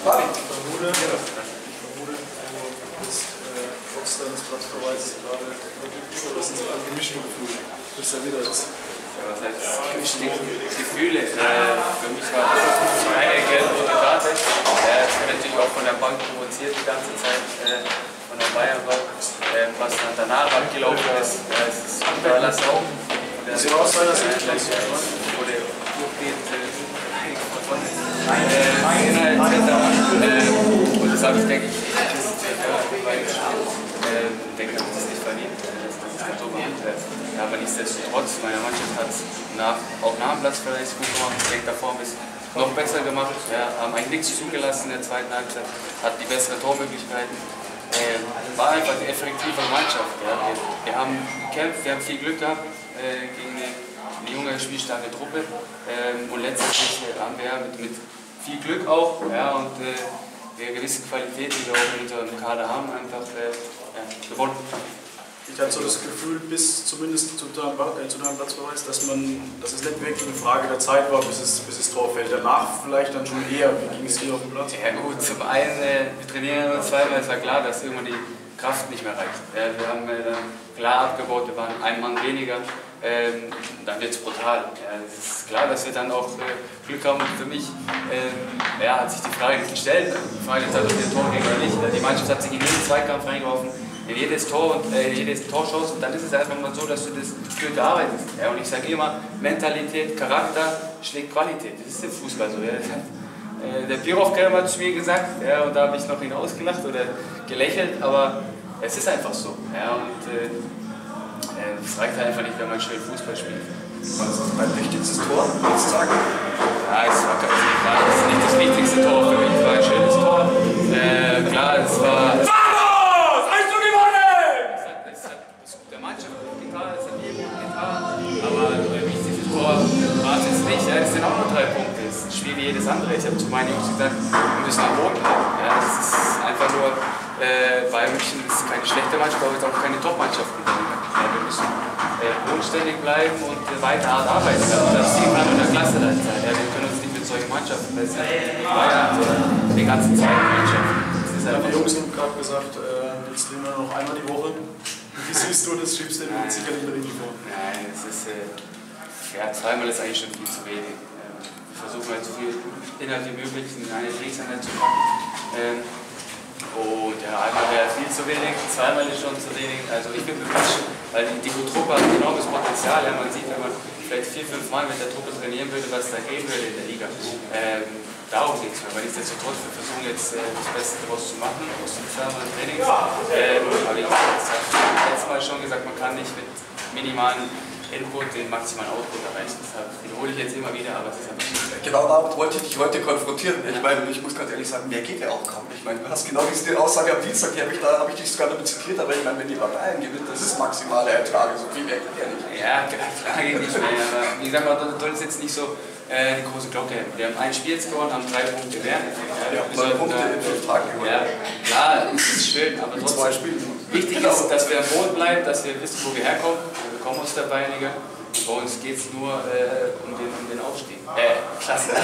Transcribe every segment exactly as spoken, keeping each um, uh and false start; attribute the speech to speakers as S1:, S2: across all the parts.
S1: Fabi, ich vermute, ich vermute, du bist äh, trotz deines Platzverweises gerade so, das sind so ein gemischte Gefühle, bis er wieder ist.
S2: Ja, was heißt gemischte Gefühle? Äh, für mich war das eine gelb-rote Karte. Äh, das war natürlich auch von der Bank provoziert die ganze Zeit, äh, von der Bayernbank. Äh, was dann danach abgelaufen ist, äh, es ist Unterlass auch.
S1: Das war aus deiner Sicht,
S2: wurde durchgehend von Inhalt et cetera. Und das habe ich, denke ich, ich denke, dass es nicht verdient. Das ist ganz so gemacht. Ja, aber nichtsdestotrotz, meine Mannschaft hat es nach, auch nach dem Platzverweis gut gemacht. Ich denke, davor haben wir es noch besser gemacht. Ja, haben eigentlich nichts zugelassen in der zweiten Halbzeit, hatten die besseren Tormöglichkeiten. Äh, war einfach eine effektive Mannschaft. Ja. Wir, wir haben gekämpft, wir haben viel Glück gehabt äh, gegen eine, eine junge, spielstarke Truppe. Ähm, und letztendlich äh, haben wir mit, mit viel Glück auch ja, und äh, eine gewisse Qualität, die wir auch in unserem Kader haben, einfach äh, ja, gewonnen.
S1: Ich hatte so das Gefühl, bis zumindest zu deinem, äh, zu deinem Platzverweis, dass, man, dass es nicht wirklich eine Frage der Zeit war, bis es, bis es Tor fällt. Danach vielleicht dann schon eher. Wie ging es dir auf dem Platz?
S2: Ja gut, zum einen, äh, wir trainieren nur zweimal, es war klar, dass irgendwann die Kraft nicht mehr reicht. Ja, wir haben äh, dann klar abgebaut, wir waren ein Mann weniger. Ähm, dann wird es brutal. Ja, es ist klar, dass wir dann auch äh, Glück haben. Und für mich ähm, ja, hat sich die Frage nicht gestellt. Die Frage ist halt, ob wir ein Tor kriegen oder nicht. Die Mannschaft hat sich in jeden Zweikampf reingeworfen, in jedes Tor und äh, jedes Torschuss. Und dann ist es einfach mal so, dass du das Glück arbeitest. Ja, und ich sage immer, Mentalität, Charakter schlägt Qualität. Das ist im Fußball so. Ja. Äh, der Birovka hat zu mir gesagt, ja, und da habe ich noch ihn ausgelacht oder gelächelt, aber es ist einfach so. Ja, und, äh, Es reicht halt einfach nicht, wenn man schön Fußball spielt.
S1: Was ist dein wichtigstes Tor, würdest du sagen?
S2: Ja, es war, das ist nicht das wichtigste Tor für mich, es war ein schönes Tor. Äh, klar, es war... Es
S3: Vamos! Hast du gewonnen!
S2: Es hat, es hat es der Mannschaft gut getan, es hat mir gut getan, aber das wichtigste Tor war es jetzt nicht. Ja, es sind auch nur drei Punkte, es ist schwierig wie jedes andere. Ich habe zu meinen Jungs gesagt, wir müssen am Boden bleiben. Ja, es ist einfach nur... Äh, Bayern München ist keine schlechte Mannschaft, aber es ist auch keine Top-Mannschaft. Ja, wir müssen äh, bodenständig bleiben und äh, weiter hart arbeiten. Ja, das sieht man in der Klasse da sein. Ja, wir können uns nicht mit solchen Mannschaften messen. Bayern, sondern die ganzen zweiten Mannschaften.
S1: Ja, die Jungs haben gerade gesagt, äh, jetzt trainieren wir noch einmal die Woche. Wie siehst du das? Schiebst du dir sicher nicht richtig vor?
S2: Nein, es ist, äh, ja, zweimal ist eigentlich schon viel zu wenig. Äh, wir versuchen halt so viel Inhalt wie möglich in eine Trainingseinheit zu packen. Ähm, Und ja, einmal wäre viel zu wenig, zweimal ist schon zu wenig. Also ich bin bewusst, weil die, die Truppe hat ein enormes Potenzial. Ja, man sieht, wenn man vielleicht vier, fünf Mal mit der Truppe trainieren würde, was da gehen würde in der Liga. Ähm, darum geht es mir. Aber nichtsdestotrotz, wir versuchen jetzt äh, das Beste daraus zu machen, aus den zweimal Trainings. Ähm, aber ich habe letztes Mal schon gesagt, man kann nicht mit minimalen Input den maximalen Output erreichen. Das wiederhole ich jetzt immer wieder, aber es ist einfach nicht.
S4: Genau damit wollte ich dich heute konfrontieren. Ich meine, ich muss ganz ehrlich sagen, mehr geht ja auch kaum. Ich meine, du hast genau diese Aussage am Dienstag, die habe ich, da habe ich dich sogar damit zitiert, aber ich meine, wenn die Bayern gewinnt, das ist maximale Ertrag, so viel mehr geht ja nicht.
S2: Ja, klar geht nicht mehr. Aber wie gesagt, man soll es jetzt nicht so äh, die große Glocke haben. Wir haben ein Spiel jetzt gewonnen, haben drei Punkte mehr.
S4: Ja, zwei Punkte in fünf Tagen gewonnen.
S2: Ja, klar, es ist schön, aber
S4: in
S2: trotzdem.
S4: Zwei Spielen.
S2: Wichtig ist, dass wir am Boden bleiben, dass wir wissen, wo wir herkommen. Wir kommen aus der Bayernliga. Bei uns geht es nur äh, um, den, um den Aufstieg. Äh, Klassenerhalt.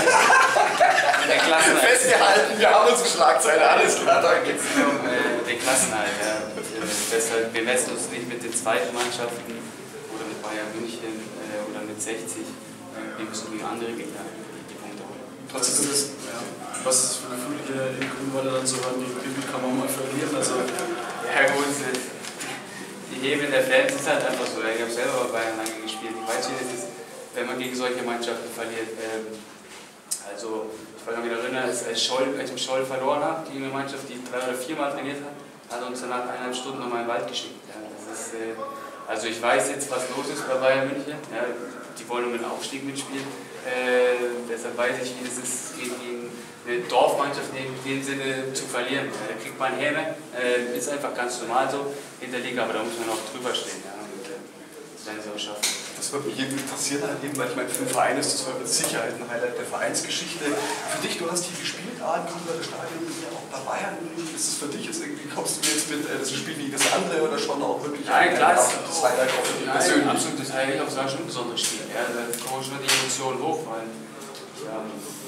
S2: Der Klassenerhalt.
S4: Festgehalten, wir haben unsere Schlagzeile, alles klar, da
S2: geht es nur um äh, den Klassenerhalt. Ja. Äh, deshalb, wir messen uns nicht mit den zweiten Mannschaften oder mit Bayern München äh, oder mit sechzig. Äh, wir müssen gegen andere Gegner die Punkte holen.
S1: Trotzdem ist es, ja, was ist das für Gefühle hier in Grünwalde dann zu hören, gegen Pipi kann man mal verlieren. Also,
S2: ja gut, die Hebel der Fans ist halt einfach so. Ich habe selber bei Bayern lange gespielt. Ich weiß, wie es ist, wenn man gegen solche Mannschaften verliert. Also, ich kann mich erinnern, als ich Scholl, als ich Scholl verloren habe, gegen eine Mannschaft, die drei oder viermal trainiert hat, hat er uns dann nach eineinhalb Stunden nochmal in den Wald geschickt. Ja, das ist, also ich weiß jetzt, was los ist bei Bayern München. Ja, die wollen um den Aufstieg mitspielen. Äh, deshalb weiß ich, wie es ist, gegen eine Dorfmannschaft in dem Sinne zu verlieren. Ja, da kriegt man Häme. Äh, ist einfach ganz normal so in der Liga, aber da muss man auch drüber stehen. Ja, und, äh, das werden sie auch schaffen.
S4: Das würde mich irgendwie interessieren, halt eben, weil ich meine, für den Verein ist das mit Sicherheit ein Highlight der Vereinsgeschichte. Für dich, du hast hier gespielt, A, im Grünwalder Stadion, ja auch bei Bayern. Ist es für dich jetzt irgendwie, kommst du jetzt mit, äh, das ist ein Spiel wie das andere oder schon auch wirklich
S2: Nein,
S4: ein
S2: klar,
S4: absolutes Highlight auch für dich persönlich?
S2: Absolutes Highlight, auch es war schon ein besonderes Spiel. Ja, da kommen schon die Emotionen hoch, weil ja,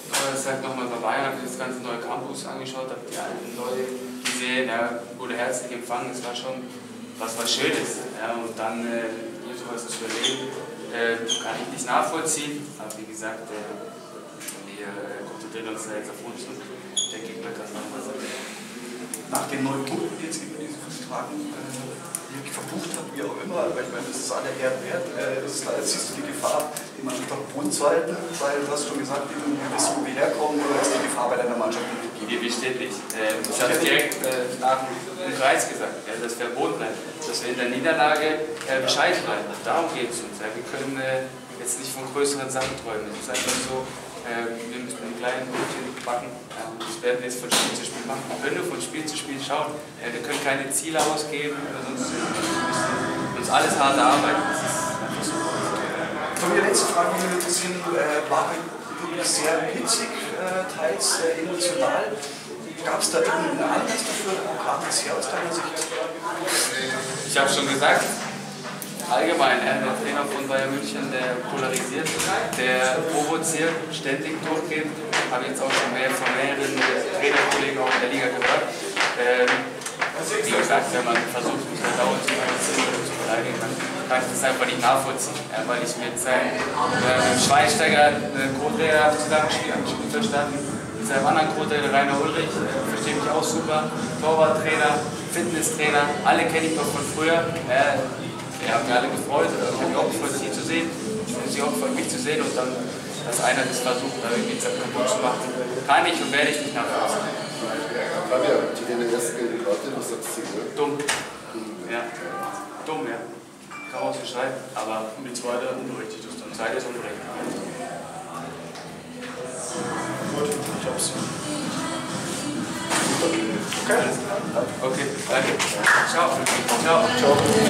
S2: Das sagt nochmal bei Bayern, habe ich das ganze neue Campus angeschaut, habe die alten Leute gesehen, ja, wurde herzlich empfangen, es war schon was, was Schönes. Ja, und dann äh, hier sowas zu erleben, äh, kann ich nicht nachvollziehen, aber wie gesagt, äh, wir äh, konzentrieren uns jetzt auf uns und der Gegner kann noch was sagen.
S4: Nach den neun Punkten, die jetzt über diese fünf Tagen äh, wirklich verbucht hat, wie auch immer, weil ich meine, das ist alle Ehren wert, äh, das ist, jetzt siehst du die Gefahr, die Mannschaft auf den Boden zu halten, weil du hast schon gesagt, wir wissen, wo wir herkommen, oder ist die Gefahr bei deiner Mannschaft nicht gegeben?
S2: Die besteht nicht. Äh, ich habe direkt äh, nach dem Kreis gesagt, ja, dass wir am Boden bleiben, dass wir in der Niederlage äh, bescheiden bleiben. Darum geht es uns. Ja. Wir können äh, jetzt nicht von größeren Sachen träumen. Es ist einfach so, äh, wir müssen ein kleines Brötchen backen. Ja. Das werden wir jetzt von Spiel zu Spiel machen. Wir können nur von Spiel zu Spiel schauen. Ja, wir können keine Ziele ausgeben, sonst wir müssen uns alles hart erarbeiten. Das ist einfach so.
S4: Von der letzten Frage, die wir gesehen äh, war wirklich sehr hitzig, äh, teils äh, emotional. Gab es da irgendeinen Anlass dafür? Wo kam das her aus deiner Sicht?
S2: Ich habe schon gesagt, allgemein, ja, der Trainer von Bayern München, der polarisiert, der provoziert, ständig durchgeht. Habe jetzt auch schon mehr von mehreren Trainerkollegen auch in der Liga gehört. Ähm, wie gesagt, wenn man versucht, mich da dauernd zu verteidigen, dann kann ich das einfach nicht nachvollziehen. Ja, weil ich mit seinem äh, Schweinsteiger, äh, Co-Trainer zusammengespielt habe, gut verstanden. Mit seinem anderen Co-Trainer, Rainer Ulrich, äh, verstehe mich auch super. Torwarttrainer, Fitnesstrainer, alle kenne ich noch von früher. Äh, Wir haben mich alle gefreut, ich habe mich auch gefreut, sie zu sehen. Ich freue mich auch gefreut, mich zu sehen und dann, dass einer das versucht, da irgendwie kaputt zu machen, kann ich und werde ich nicht nachvollziehen.
S5: Fabian, zu deiner ersten gelben Karte, was sagst du?
S2: Dumm. Ja. Dumm, ja. Kann man so schreiben, aber
S1: Und die zweite unberechtigt ist dann.
S2: die Zeit ist unberechtigt.
S1: Gut, ich hab's.
S2: Okay, danke. Ciao. Ciao. Ciao.